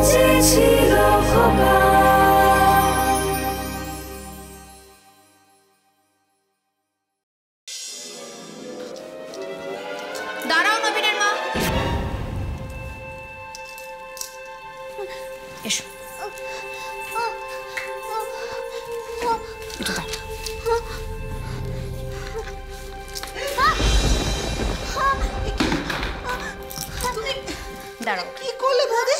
চেয়েছিল ভগবান। দাঁড়াও নবীনের মা, এসো। দাঁড়াও। কি করলে বৌদি?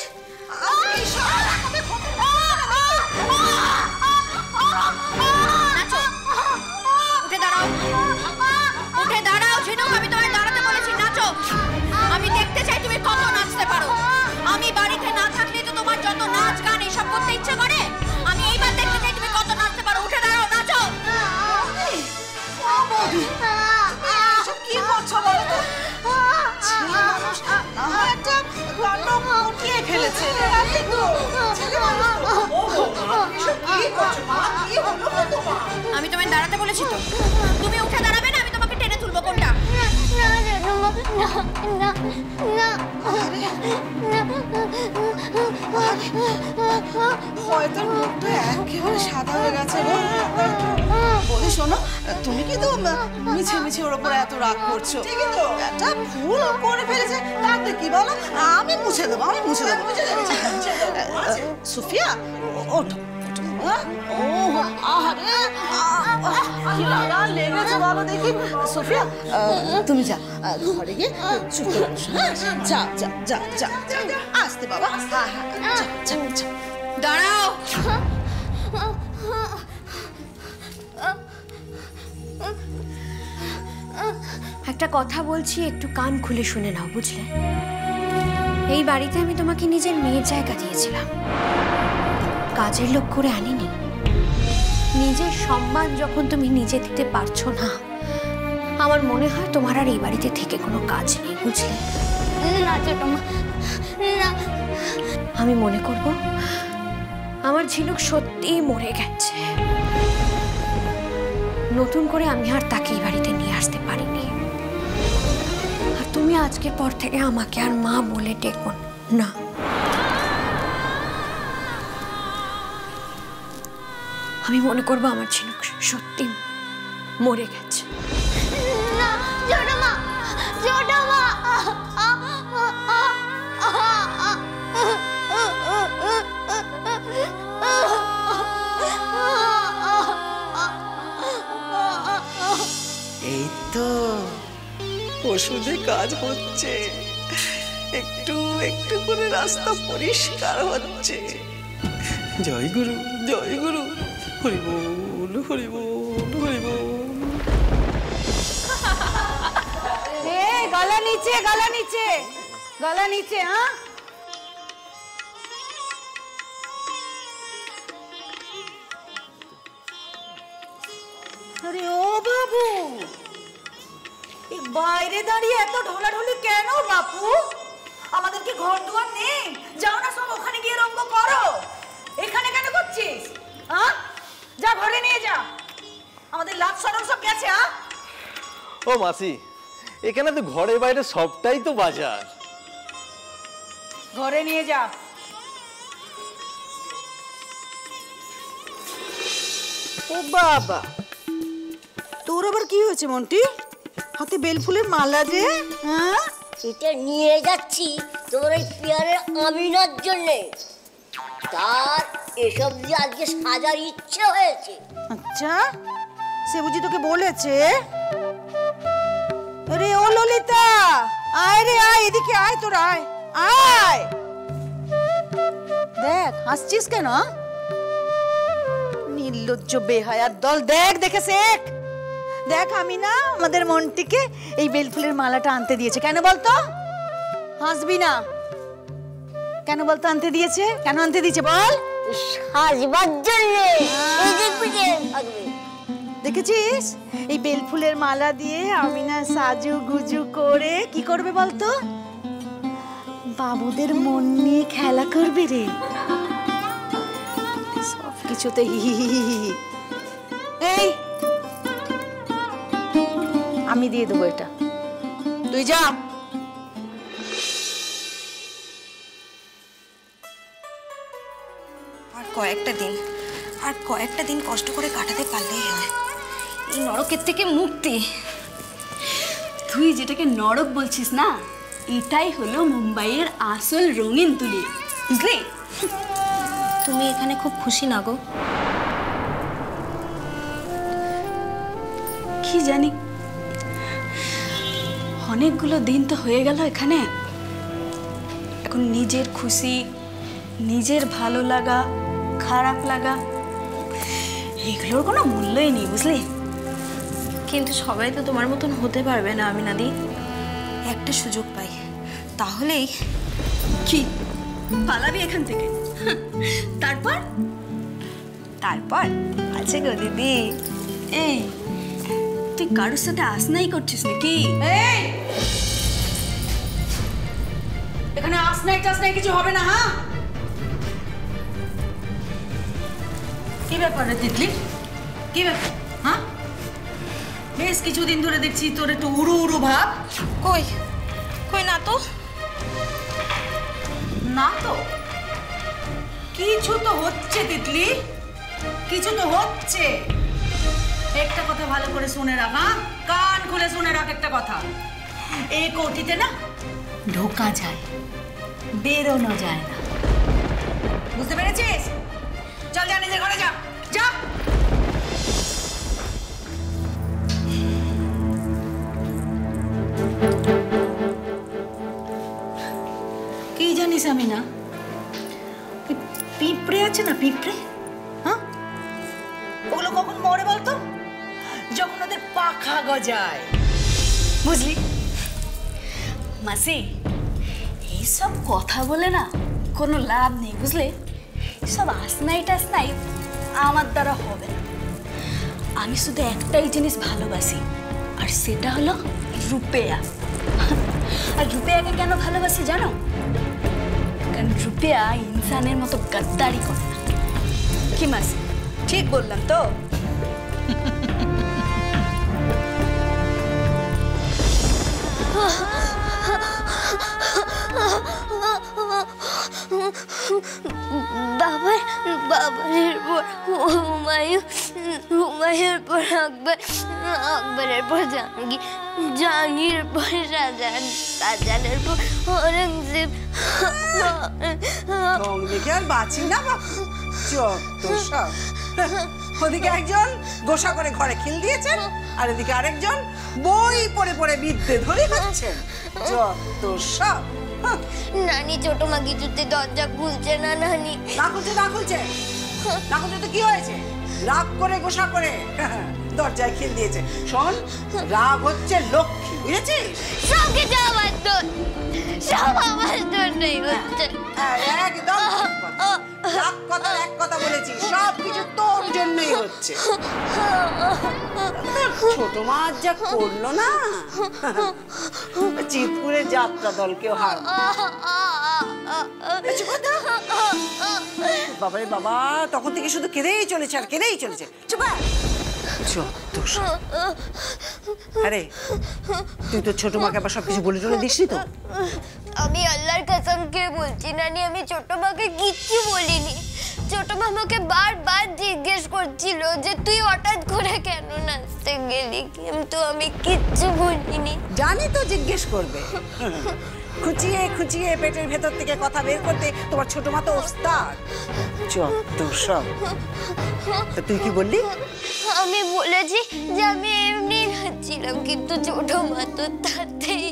উঠে দাঁড়াও, উঠে দাঁড়াও ঝিনুক, আমি তোমায় দাঁড়াতে বলেছি, নাচো। আমি দেখতে চাই তুমি কত নাচতে পারো। আমি বাড়িতে না থাকলে তো তোমার যত নাচ গান এসব করতে ইচ্ছে করে। আমি এইবার দেখতে চাই তুমি কত নাচতে পারো। উঠে দাঁড়াও, নাচো। কি করছো বলো তো? ছেলে মানুষ একটা কাণ্ড ঘটিয়ে ফেলেছে। আমি তোমায় দাঁড়াতে বলেছি তো, তুমি উঠে দাঁড়াবে না? আমি তোমাকে টেনে তুলবো। কোনটা? হয়তো মুখটা একেবারে সাদা হয়ে গেছে। বলি শোনো, তুমি কিন্তু মিছে মিছে ওর উপর এত রাগ করছো। একটা ভুল করে ফেলেছে, তাতে কি বলো? আমি মুছে দেবো, আমি মুছে দেবো। সুফিয়া, ওঠো। লেগেছে বলো দেখি। সুফিয়া, তুমি যা ঘরে গিয়ে চুপ করে বসো। যা যা যা যা, আসতে বাবা। দাঁড়াও। একটা কথা বলছি, একটু কান খুলে শুনে নাও, বুঝলে? এই বাড়িতে আমি তোমাকে নিজের মেয়ের জায়গা দিয়েছিলাম, কাজের লোক করে আনিনি। নিজের সম্মান যখন তুমি নিজে দিতে পারছো না, আমার মনে হয় তোমার আর এই বাড়িতে থেকে কোনো কাজ নেই, বুঝলে? আমি মনে করব আমার ঝিনুক সত্যিই মরে গেছে। নতুন করে আমি আর তাকে এই বাড়িতে নিয়ে আসতে পারিনি। আর তুমি আজকের পর থেকে আমাকে আর মা বলে ডেকো না। আমি মনে করবো আমার ঝিনুক সত্যি মরে গেছে। এই তো ওষুধে কাজ হচ্ছে, একটু একটু করে রাস্তা পরিষ্কার হচ্ছে। জয় গুরু, জয় গুরু, হরি বল, হরি বল, হরি বল। গলা নিচে, গলা নিচে, গলা নিচে। হ্যাঁ, আরে ও বাবু, এই বাইরে দাঁড়িয়ে এত ঢোলাঢুলি কেন বাপু? আমাদের কি ঘর দুয়ার নেই? যাও না সব ওখানে গিয়ে রঙ্গ করো। এখানে কেন করছিস? হ্যাঁ, যা ঘরে নিয়ে যা। আমাদের লাভ সরম সব গেছে। হ্যাঁ ও মাসি, এখানে তো ঘরে বাইরে সবটাই তো বাজার। ঘরে নিয়ে যা। ও বাবা, তোর আবার কি হয়েছে মন্টি? হাতে বেলফুলের মালা যে। হ্যাঁ, এটা নিয়ে যাচ্ছি তোমার এই পিয়ারের আমিনার জন্যে। তার এসব দিয়ে আজকে সাজার ইচ্ছে হয়েছে। আচ্ছা, সে বুঝি তোকে বলেছে? আরে ও ললিতা, আয় রে আয়, এদিকে আয়, তোর আয় আয়। দেখ হাসছিস কেন? নির্লজ্জ বেহায়ার দল, দেখ দেখে শেখ। দেখ আমি না আমাদের মন্টিকে এই বেলফুলের মালাটা আনতে দিয়েছে। কেন বলতো? হাসবি না। কেন বলতো আনতে দিয়েছে? কেন আনতে দিয়েছে বল? সাজবার জন্যে। দেখেছিস, এই বেলফুলের মালা দিয়ে আমি না সাজু গুজু করে কি করবে বলতো? বাবুদের মন নিয়ে খেলা করবে রে। সব কিছুতে এই আমি দিয়ে দেবো এটা, তুই যা। আর কয়েকটা দিন কষ্ট করে কাটাতে পারলেই হয়। এই নরকের থেকে মুক্তি। তুই যেটাকে নরক বলছিস না, এটাই হলো মুম্বাইয়ের আসল রঙিন তুলি, বুঝলি? তুমি এখানে খুব খুশি না গো? কি জানি, অনেকগুলো দিন তো হয়ে গেল এখানে। এখন নিজের খুশি, নিজের ভালো লাগা, খারাপ লাগা, এগুলোর কোনো মূল্যই নেই, বুঝলি? কিন্তু সবাই তো তোমার মতন হতে পারবে না আমিনাদি। একটা সুযোগ পাই তাহলেই। কি পালাবি এখান থেকে? তারপর আছে গো দিদি। এই তুই কারোর সাথে আসনাই করছিস নাকি? এই এখানে আসনাই টাসনাই কিছু হবে না। হ্যাঁ, কি ব্যাপার রে তিতলি? কি ব্যাপার? হ্যাঁ, বেশ কিছুদিন ধরে দেখছি তোর একটু উড়ু উড়ু ভাব। কই না তো। না তো কিছু তো হচ্ছে তিতলি, কিছু তো হচ্ছে। একটা কথা ভালো করে শুনে রাখ, হ্যাঁ, কান খুলে শুনে রাখ একটা কথা। এই কোঠিতে না ঢোকা যায়, বেরোনো যায় না, বুঝতে পেরেছিস? চল যা, নিজের ঘরে যা, যা। কি জানিস আমি না, পিঁপড়ে আছে না, পিঁপড়ে, হ্যাঁ, ওগুলো কখন মরে বলতো? যখন ওদের পাখা গজায়, বুঝলি মাসি, এইসব কথা বলে না কোনো লাভ নেই, বুঝলে? সব আসনাই টাসনাই আমার দ্বারা হবে না। আমি শুধু একটাই জিনিস ভালোবাসি, আর সেটা হলো রুপেয়া। আর রুপেয়াকে কেন ভালোবাসি জানো? কারণ রুপেয়া ইনসানের মতো গাদ্দারি করে না। কি মাসি, ঠিক বললাম তো? বাবারের পর হুমায়ুর পর আকবর, আকবরের পর জাহাঙ্গীর, জাহাঙ্গীরের পর শাহজাহান, শাহজাহানের পর ঔরঙ্গজেব। দেখে আর বাঁচি না বাপু, যত সব। ওদিকে একজন গোসা করে ঘরে খিল দিয়েছেন, আর এদিকে আরেকজন বই পড়ে পড়ে বিদ্যে ধরে হচ্ছেন, যত সব। নানি ছোট মা কিছুতে দরজা খুলছে না। নানি না খুলছে তো কি হয়েছে? রাগ করে গোসা করে দরজায় খিল দিয়েছে। শোন, রাগ হচ্ছে লক্ষ্মী, বুঝেছিস? সব কিছু আমার দোষ, সব আমার জন্যই হচ্ছে। একদম রাগ কথার এক কথা বলেছি, সব কিছু তোর জন্যই হচ্ছে। ছোট মা যা করলো না, চিতপুরের যাত্রা দলকেও হার। বাবারে বাবা, তখন থেকে শুধু কেঁদেই চলেছে আর কেঁদেই চলেছে। আরে তুই তো ছোট মাকে আবার সবকিছু বলে টলে দিসনি তো? আমি আল্লাহর কসম খেয়ে বলছি নানি, আমি ছোট মাকে কিচ্ছু বলিনি। ছোট মামাকে বারবার জিজ্ঞেস করছিল যে তুই হঠাৎ করে কেন নাচতে গেলি, কিন্তু আমি কিচ্ছু বলিনি। জানি তো জিজ্ঞেস করবে, খুঁচিয়ে খুঁচিয়ে পেটের ভেতর থেকে কথা বের করতে তোমার ছোট মা তো ওস্তাদ। যত সব। তুই কি বললি? আমি বলেছি যে আমি এমনি নাচছিলাম, কিন্তু ছোট মা তো তাতেই।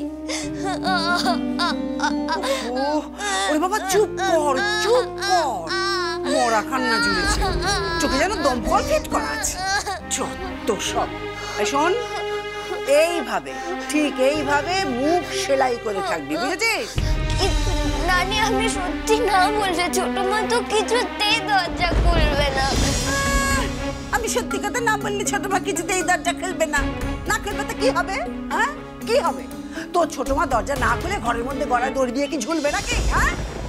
ওরে বাবা, চুপ কর, চুপ কর। মরা কান্না জুড়েছে, চোখে যেন দমকল ফিট করা আছে। যত সব। শোন, এইভাবে, ঠিক এইভাবে মুখ সেলাই করে থাকবি, বুঝেছিস? নানি, আমি সত্যি না বললে ছোট মা তো কিছুতেই দরজা খুলবে না। আমি সত্যি কথা না বললে ছোট মা কিছুতেই দরজা খুলবে না? না খুলবে তো কি হবে? হ্যাঁ, কি হবে? তোর ছোট মা দরজা না খুলে ঘরের মধ্যে গলায় দড়ি দিয়ে কি ঝুলবে নাকি? হ্যাঁ,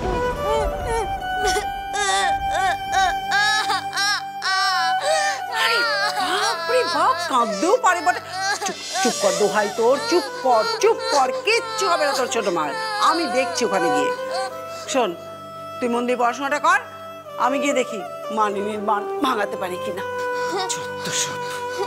কাঁদতেও পারে বটে। চুপ কর, দোহাই তোর, চুপ কর, কিচ্ছু হবে না তোর ছোট মার। আমি দেখছি ওখানে গিয়ে। শোন, তুই মন দিয়ে পড়াশোনাটা কর, আমি গিয়ে দেখি মানিনীর মান ভাঙাতে পারি কিনা। যত সব।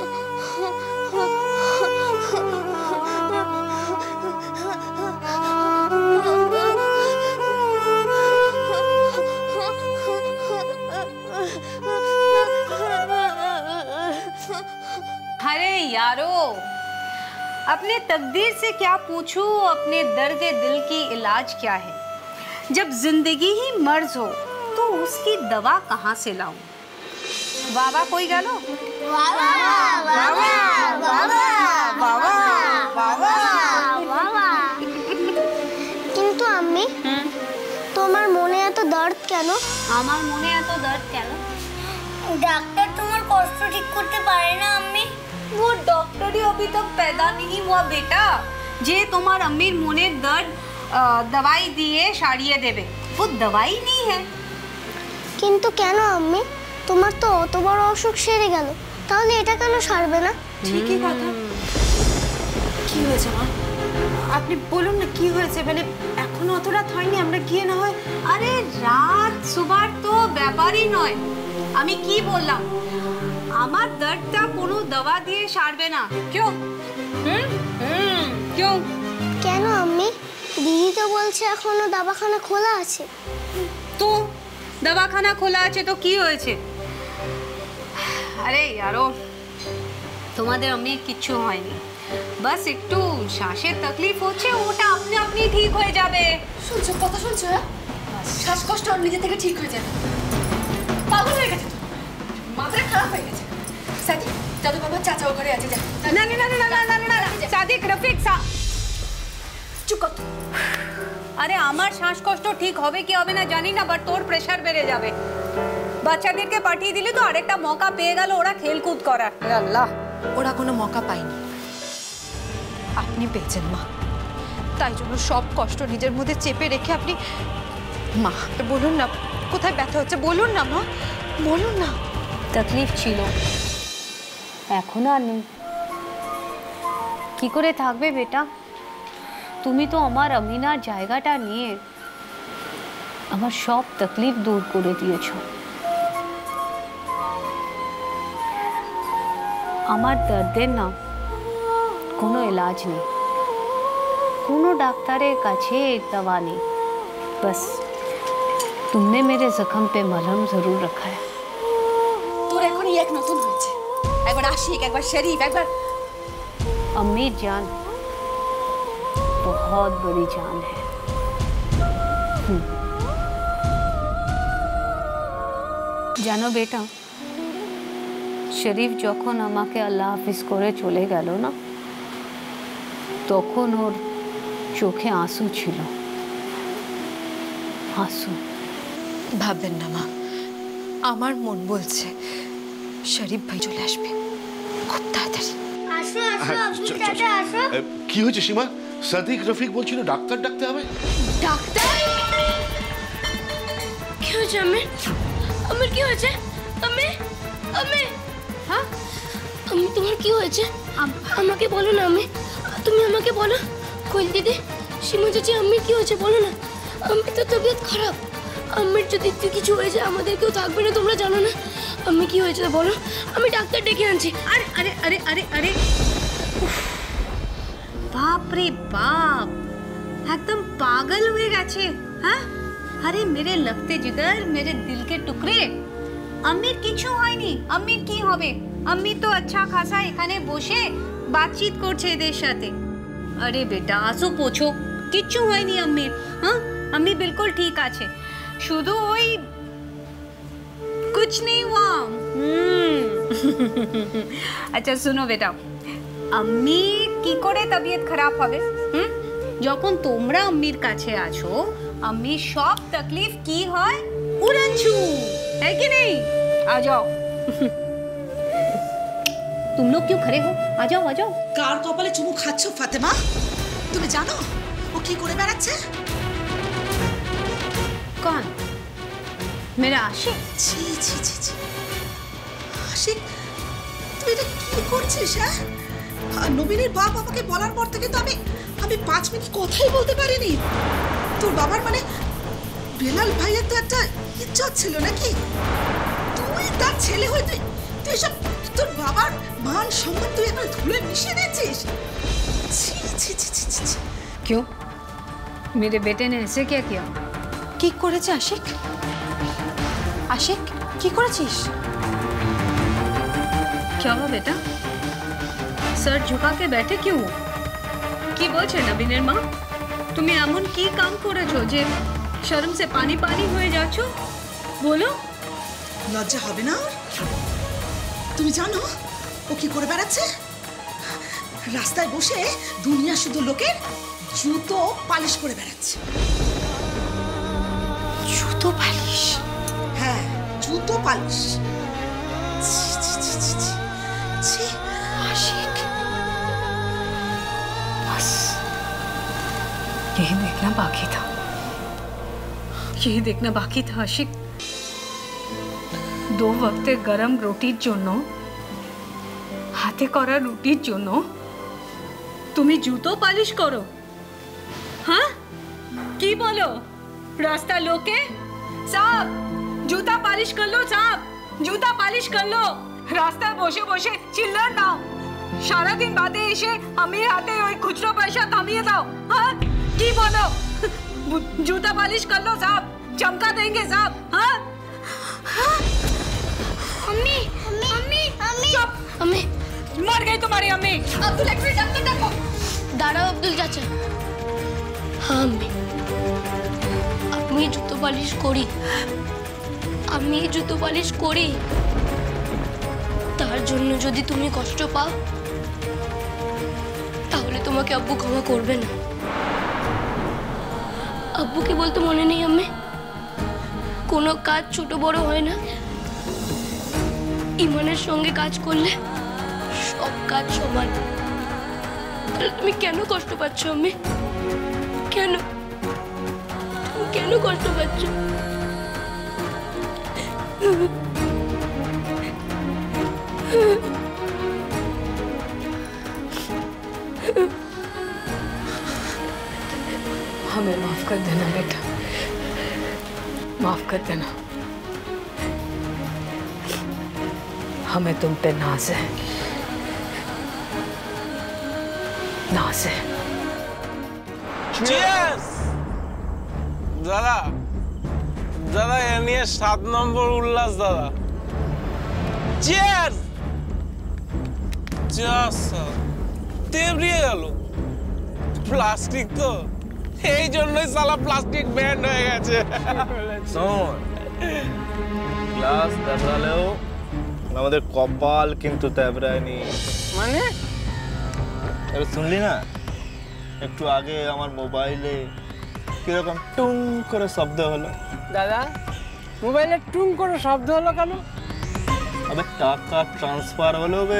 अरे यारो, अपने तकदीर से क्या पूछूं, अपने दर्द दिल की इलाज क्या है। जब जिंदगी ही मर्ज हो तो उसकी दवा कहाँ से लाऊं। वावा कोई गालो। वावा वावा वावा वावा वावा वावा। কিন্তু আম্মি তোমার মনে এত দর্দ কেন? আমার মনে এত দর্দ কেন? ডাক্তার তোমার কষ্ট ঠিক করতে পারে না আম্মি? वो डॉक्टर ही अभी तक पैदा नहीं हुआ बेटा, जे तुम्हार अम्मीर मोने दर्द दवाई दिए सारिए देवे, वो दवाई नहीं है। কিন্তু কেন আম্মি? তোমার তো অত বড় অসুখ সেরে গেল, তাহলে এটা কেন সারবে না? ঠিকই কথা। কি হয়েছে মা? আপনি বলুন না কি হয়েছে, মানে এখনো অত রাত হয়নি, আমরা গিয়ে না হয়। আরে রাত সুবার তো ব্যাপারই নয়, আমি কি বললাম, আমার দর্দটা কোনো দवा দিয়ে সারবে না। क्यों? क्यों? কেন আম্মি? দিদি তো বলছে এখনো দবাখানা খোলা আছে। তো দবাখানা খোলা আছে তো কি হয়েছে? আরে यारो, তোমাদের আমি কিচ্ছু হয়নি, বাস একটু শ্বাসের তকলিফ হচ্ছে, ওটা আপনি আপনি ঠিক হয়ে যাবে। শুনছো কথা শুনছো? শ্বাসকষ্ট নিজে থেকে ঠিক হয়ে যাবে। পাগল হয়ে গেছে তো, মাথা খারাপ হয়ে গেছে। সাদিক, দাদু বাবা চাচা ঘরে আছে, যা। না না না না না না না, সাদিক রফিক সা চুপ কর। আরে আমার শ্বাসকষ্ট ঠিক হবে কি হবে না জানি না, বাট তোর প্রেসার বেড়ে যাবে। বাচ্চাদেরকে পাঠিয়ে দিলি তো আরেকটা মৌকা পেয়ে গেল ওরা খেলকুদ করার। আল্লাহ, ওরা কোনো মৌকা পায়নি, আপনি পেয়েছেন মা। তাই জন্য সব কষ্ট নিজের মধ্যে চেপে রেখে আপনি, মা বলুন না কোথায় ব্যথা হচ্ছে, বলুন না মা, বলুন না। তকলিফ ছিল, এখন আর নেই। কি করে থাকবে বেটা, তুমি তো আমার আমিনার জায়গাটা নিয়ে আমার সব তকলিফ দূর করে দিয়েছো। আমার দর্দের না কোনো इलाज নেই, কোনো ডাক্তারের কাছে दवा নেই, बस तुमने मेरे जख्म पे मलहम जरूर रखा है। তোর এখন এক নতুন হয়েছে, একবার আশিক, একবার শরীফ, একবার अम्मी जान बहुत बड़ी जान है। জানো বেটা, শরীফ যখন আমাকে আল্লাহ হাফিজ করে চলে গেল না, তখন ওর চোখে আঁসু ছিল, আঁসু। ভাববেন না মা, আমার মন বলছে শরীফ ভাই চলে আসবে খুব তাড়াতাড়ি। আসো আসো আব্বু চাচা আসো। কি হয়েছে সীমা? সাদিক রফিক বলছিল ডাক্তার ডাকতে হবে। ডাক্তার? কি হয়েছে আম্মি? আম্মির কি হয়েছে? আম্মি আম্মি, হ্যাঁ আম্মি তোমার কি হয়েছে? আমাকে বলো না আম্মি, তুমি আমাকে বলো। কই দিদি, সীমা চাচি আম্মির কি হয়েছে বলো না। আম্মির তো তবিয়ত খারাপ, আম্মির যদি কিছু হয়ে যায় আমাদের কেউ থাকবে না, তোমরা জানো না। আম্মি কি হয়েছে বলো, আমি ডাক্তার ডেকে আনছি। আরে আরে আরে আরে আরে, বাপ রে বাপ, একদম পাগল হয়ে গেছে। হ্যাঁ, আরে মেরে লগতে জিগর, মেরে দিল কে টুকরে, আম্মির কিছু হয়নি। আম্মির কি হবে? আম্মি তো আচ্ছা খাসা এখানে বসে বাতচিত করছে এদের সাথে। আরে বেটা আসো পোছো, কিচ্ছু হয়নি আম্মির। হ্যাঁ, আম্মি বিলকুল ঠিক আছে, শুধু ওই कुछ नहीं हुआ। अच्छा सुनो बेटा, अम्मी की करे तबियत खराब হবে যখন তোমরা আম্মির কাছে আছো, अम्मी সব तकलीफ की হয় উড়ানছু, है कि नहीं? आ जाओ। तुम लोग क्यों खड़े हो? आ जाओ आ जाओ। কার কপালে চুমু খাচ্ছ ফাতেমা? তুমি জানো ও কি করে বেড়াচ্ছে? कौन? मेरा आशिक? ছি ছি ছি ছি, আশিক তুই এটা কি করছিস? হ্যাঁ, নবীনের বাপ আমাকে বলার পর থেকে তো আমি 5 মিনিট কথাই বলতে পারিনি। তোর বাবার মানে বেলাল ভাইয়ের তো একটা ইজ্জত ছিল নাকি? তুই তার ছেলে হয়ে তুই তুই সব তোর বাবার মান সম্মান তুই একবার ধুলে মিশিয়ে দিচ্ছিস। ছি ছি ছি ছি ছি ছি। क्यों? मेरे बेटे ने ऐसे क्या किया? কি করেছে আশিক? আশিক কি করেছিস? क्या हुआ बेटा? सर झुका के बैठे क्यों? কি বলছে নবীনের মা? তুমি এমন কি কাম করেছো যে শরম সে পানি পানি হয়ে যাচ্ছো? বলো। লজ্জা হবে না ওর? তুমি জানো ও কি করে বেড়াচ্ছে? রাস্তায় বসে দুনিয়া শুধু লোকের জুতো পালিশ করে বেড়াচ্ছে। জুতো পালিশ? হ্যাঁ, জুতো পালিশ। ছি ছি ছি ছি ছি ছি। আশিক बस यही देखना बाकी था, यही देखना बाकी था आशिक। 2 वक्ते गरम रोटिर जोन्नो हाथे करा रुटिर जोन्नो तुमी जूतो पालिश करो? हाँ की बोलो? रास्ता लोके साहब जूता पालिश कर लो, साहब जूता पालिश कर लो। रास्ता বসে বসে চিল্লার নাও। সারা দিন বাদে এসে আমি হাতে ওই খুচরো পয়সা থামিয়ে দাও। हाँ की बोलो? जूता पालिश कर लो साहब, चमका देंगे साहब। हाँ अम्मी अम्मी अम्मी चुप, अम्मी मर गई तुम्हारी अम्मी। अब्दुल एक मिनट डॉक्टर डाको। दाঁড়াও আব্দুল চাচা। হ্যাঁ আম্মি, আমি জুতো পালিশ করি, আমি জুতো পালিশ করি। তার জন্য যদি তুমি কষ্ট পাও তাহলে তোমাকে আব্বু ক্ষমা করবে না। আব্বুকে বলতে মনে নেই আম্মি, কোনো কাজ ছোট বড় হয় না, ইমানের সঙ্গে কাজ করলে সব কাজ সমান। তাহলে তুমি কেন কষ্ট পাচ্ছ আম্মি? কেন তুমি কেন কষ্ট পাচ্ছ? हमें माफ कर देना बेटा, माफ कर देना। हमें तुम पे नाज है, नाज है। চিয়ার্স দাদা, দাদা এ নিয়ে 7 নম্বর উল্লাস দাদা। চিয়ার্স। চিয়ার্স। তেবড়িয়ে গেল। প্লাস্টিক তো, এই জন্যই সালা প্লাস্টিক ব্যান্ড হয়ে গেছে। শোন, গ্লাস তেবড়ালেও আমাদের কপাল কিন্তু তেবড়ায়নি। মানে এবার শুনলি না একটু আগে আমার মোবাইলে কিরকম টুং করে শব্দ হলো? দাদা মোবাইলে টুং করে শব্দ হলো কেন? আবে টাকা ট্রান্সফার হলো বে।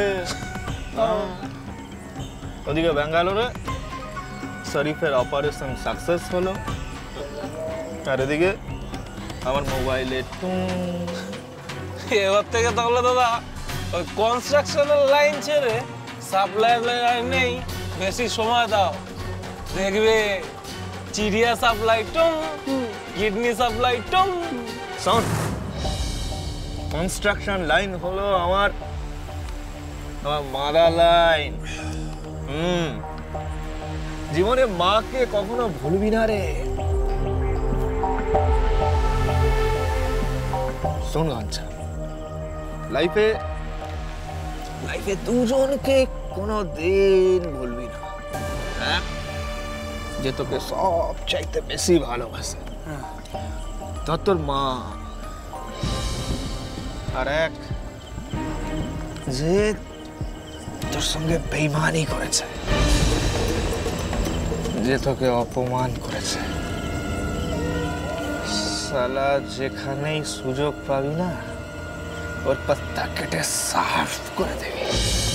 ওদিকে ব্যাঙ্গালোরে শরীফের অপারেশন সাকসেস হলো, আর এদিকে আমার মোবাইলে টুং। এবার থেকে তাহলে দাদা ওই কনস্ট্রাকশনের লাইন ছেড়ে সাপ্লাই লাইন নেই বেশি সময় দাও, দেখবে চিড়িয়া সাপ্লাই টুং, কিডনি সাপ্লাই টুং। শোন, কনস্ট্রাকশন লাইন হলো আমার মারা লাইন। জীবনে মাকে কখনো ভুলবি না রে। শোন আচ্ছা, লাইফে দুজনকে কোনো দিন ভুলবি না। এক যে তোকে সব চাইতে বেশি ভালোবাসে, তোর মা। আর এক যে তোর সঙ্গে বেইমানি করেছে, যে তোকে অপমান করেছে। সালা যেখানেই সুযোগ পাবি না ওর পাত্তা কেটে সাফ করে দেবে।